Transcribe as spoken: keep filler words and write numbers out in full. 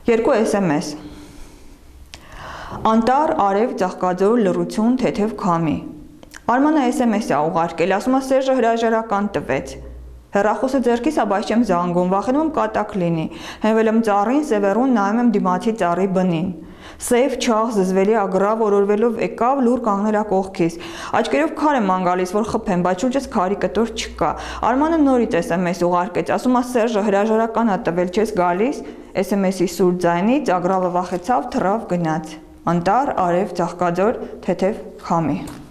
Երկու էս էմ էս։ Անտառ, արև, ծաղկաձոր, լռություն, թեթև քամի։ Արմանը էս էմ էս է ուղարկել, ասում է Սերժը հրաժարական տվեց։ Հեռախոսը ձեռքիս, բայց չեմ զանգում, վախենում եմ կատակ լինի։ Հենվել եմ ծառին, սևեռուն նայում եմ դիմացի ծառի բնին։ Սև, չաղ, զզվելի ագռավ օրորվելով եկավ, լուր կանգնել ա կողքիս։ Աչքերով քար եմ անգալիս, որ խփեմ, բայց շուրջս քարի կտոր չկա։ Արմանը նորից էս էմ էս ուղարկեց, ասում է Սերժը հրաժարական ա տվել, չես գալիս։ էս էմ էսի սուր ձայնից ագռավը վախեցավ, թռավ, գնաց։ Անտառ, արև, ծաղկաձոր, թեթև քամի։